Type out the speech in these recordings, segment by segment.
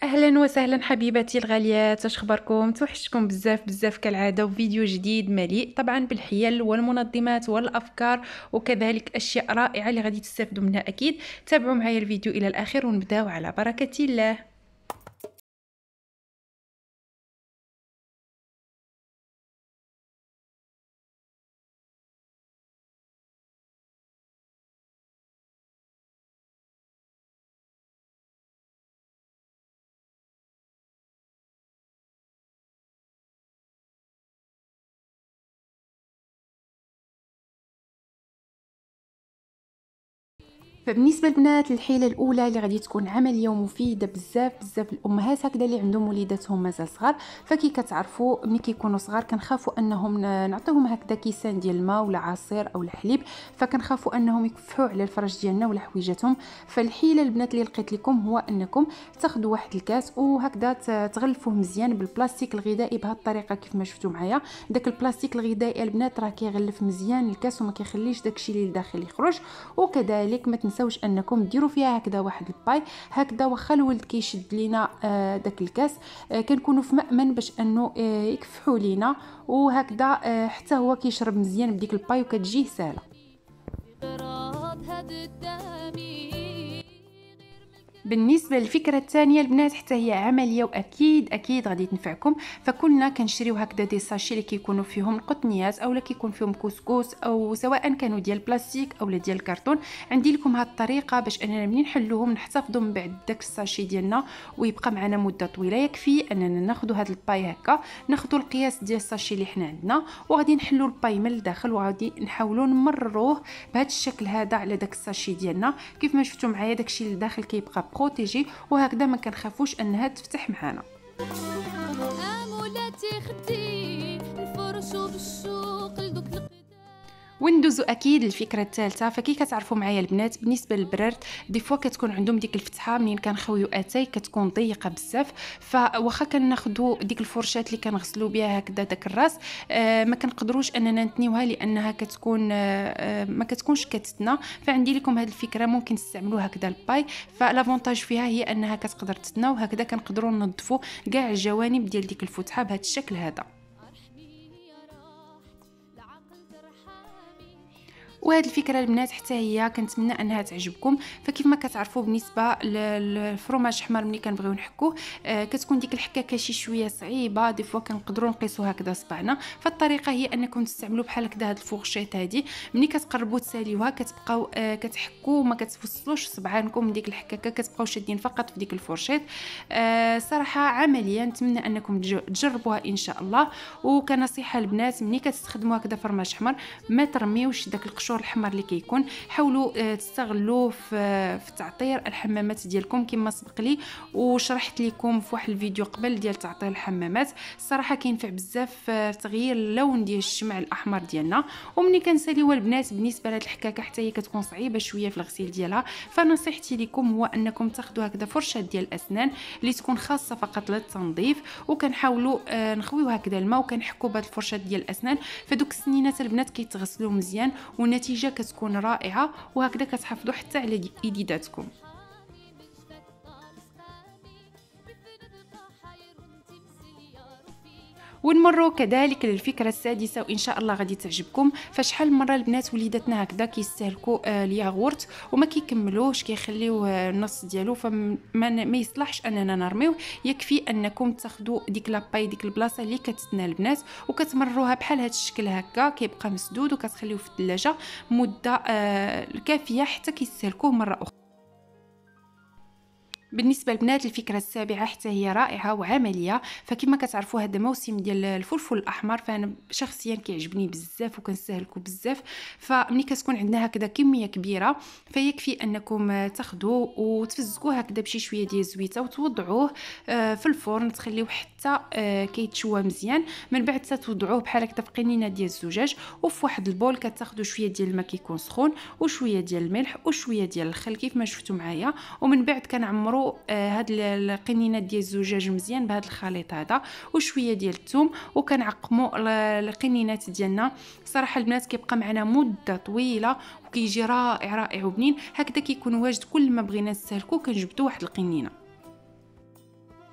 اهلا وسهلا حبيباتي الغاليات، اش اخباركم؟ توحشتكم بزاف كالعاده، وفيديو جديد مليء طبعا بالحيل والمنظمات والافكار وكذلك اشياء رائعه اللي غادي تستافدوا منها اكيد. تابعوا معايا الفيديو الى الاخر ونبداو على بركه الله. فبالنسبه للبنات، الحيله الاولى اللي غادي تكون عمليه ومفيده بزاف الامهات هكذا اللي عندهم وليداتهم مازال صغار. فكي كتعرفوا ملي كيكونوا صغار كنخافوا انهم نعطيهم هكذا كيسان ديال الماء ولا عصير او الحليب، فكنخافوا انهم يكفحوا على الفرج ديالنا ولا حويجاتهم. فالحيله البنات اللي لقيت لكم هو انكم تاخذوا واحد الكاس وهكذا تغلفوه مزيان بالبلاستيك الغذائي بهذه الطريقه كيف ما شفتوا معايا. داك البلاستيك الغذائي البنات راه كيغلف مزيان الكاس وما كيخليش داكشي اللي لداخل يخرج. وكذلك ما تنساوش انكم ديروا فيها هكذا واحد الباي هكذا، واخا الولد كيشد لينا داك الكاس كنكونوا في مأمن باش انه يكفحوا لينا، وهكذا حتى هو كيشرب مزيان بديك الباي وكتجيه ساهله. بالنسبه للفكره الثانيه البنات حتى هي عمليه واكيد غادي تنفعكم. فكنا كنشريو هكذا دي ساشي اللي كيكونوا فيهم القطنيات اولا كيكون فيهم كسكس، او سواء كانوا ديال البلاستيك اولا ديال الكرتون. عندي لكم هاد الطريقه باش اننا منين نحلوهم نحتفظوا من بعد داك الساشي ديالنا ويبقى معنا مده طويله. يكفي اننا ناخذوا هاد الباي هكا، ناخذوا القياس ديال الساشي اللي حنا عندنا وغادي نحلوا الباي من الداخل وغادي نحاولوا نمرروه بهذا الشكل هذا على داك الساشي ديالنا. كيف ما شفتوا معايا داكشي اللي داخل كيبقى بروتيجي، وهكذا ما كنخافوش انها تفتح معنا. وندوزو اكيد الفكره الثالثه. فكي كتعرفوا معايا البنات بالنسبه للبرارد دي فوا كتكون عندهم ديك الفتحه منين كنخويو اتاي كتكون ضيقه بزاف، فواخا كناخذوا ديك الفرشات اللي كنغسلوا بها هكذا داك الراس ما كنقدروش اننا نتنيوها لانها كتكون ما كتكونش كتتنا. فعندي لكم هذه الفكره ممكن تستعملوا هكذا الباي. فالافونتاج فيها هي انها كتقدر تتنا، وهكذا كنقدروا ننظفوا كاع الجوانب ديال ديك الفتحه بهذا الشكل هذا. وهذه الفكره البنات حتى هي كنتمنى انها تعجبكم. فكيف ما كتعرفوا بالنسبه للفرماج احمر ملي كنبغيو نحكوه كتكون ديك الحكاكه شي شويه صعيبه، دي فوا كنقدروا نقيسوا هكذا صبعنا. فالطريقه هي انكم تستعملوا بحال هكذا هاد الفورشيت هذه، ملي كتقربوا تساليوها كتبقاو كتحكوا وما كتفصلوش صبعانكم من ديك الحكاكه، كتبقاو شادين فقط في ديك الفورشيت. صراحه عمليه نتمنى انكم تجربوها ان شاء الله. وكنصيحه البنات ملي كتستخدموا هكذا فرماج احمر ما ترميوش داك القشور الحمر اللي كيكون، حاولوا تستغلوه في تعطير الحمامات ديالكم كما سبق لي وشرحت لكم في واحد الفيديو قبل ديال تعطير الحمامات. الصراحه كينفع بزاف في تغيير اللون ديال الشمع الاحمر ديالنا. ومني كنساليوها البنات بالنسبه لهاد الحكاكه حتى هي كتكون صعيبه شويه في الغسيل ديالها، فنصيحتي لكم هو انكم تاخذوا هكذا فرشه ديال الاسنان اللي تكون خاصه فقط للتنظيف، وكنحاولوا نخويو هكذا الماء وكنحكوا بهاد الفرشه ديال الاسنان. فدوك السنينات البنات كيتغسلوا مزيان والنتيجه كتكون رائعه، وهكذا كتحافظوا حتى على يديداتكم. ونمروا كذلك للفكره السادسه وان شاء الله غادي تعجبكم. فشحال مره البنات وليداتنا هكذا كيستهلكوا الياغورت وما كيكملوش كيخليوه النص ديالو، فما يصلحش اننا نرميوه. يكفي انكم تاخذوا ديك لاباي ديك البلاصه اللي كتتنا البنات وكتمروها بحال هذا الشكل هكا كيبقى مسدود، وكتخليوه في الثلاجه مده كافيه حتى كيستهلكوه مره اخرى. بالنسبه للبنات الفكره السابعه حتى هي رائعه وعمليه. فكما كتعرفوا هذا موسم ديال الفلفل الاحمر، فانا شخصيا كيعجبني بزاف وكنستهلكو بزاف. فملي كتكون عندنا هكذا كميه كبيره فيكفي انكم تاخذوه وتفزقوه هكذا بشي شويه ديال الزويته وتوضعوه في الفرن تخليوه حتى كيتشوى مزيان. من بعد توضعوه بحال هكذا في قنينه ديال الزجاج، وفي واحد البول كتاخذوا شويه ديال الماء كيكون سخون وشويه ديال الملح وشويه ديال الخل كيف ما شفتوا معايا. ومن بعد كنعمروا هاد القنينات ديال الزجاج مزيان بهذا الخليط هذا وشويه ديال الثوم، وكنعقموا القنينات ديالنا. صراحه البنات كيبقى معنا مده طويله وكيجي رائع وبنين هكذا كيكون واجد. كل ما بغينا نستهلكو كنجبدوا واحد القنينه.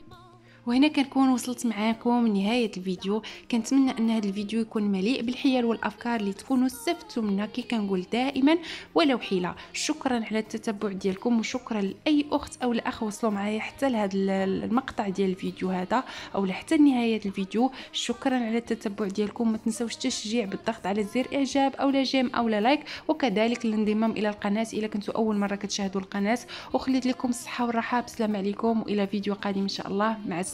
وهنا كنكون وصلت معاكم لنهاية الفيديو. كنتمنى ان هذا الفيديو يكون مليء بالحيل والافكار اللي تكونوا استفدتوا منها كي كنقول دائما ولو حيلة. شكرا على التتبع ديالكم، وشكرا لاي اخت او الاخ وصلوا معايا حتى لهذا المقطع ديال الفيديو هذا او حتى نهاية الفيديو. شكرا على التتبع ديالكم. ما تنسوش التشجيع بالضغط على زر اعجاب او جيم او لايك، وكذلك الانضمام الى القناة اذا كنتوا اول مرة كتشاهدوا القناة. وخليت لكم الصحة والراحة. بسلام عليكم والى فيديو قادم ان شاء الله. مع السلامة.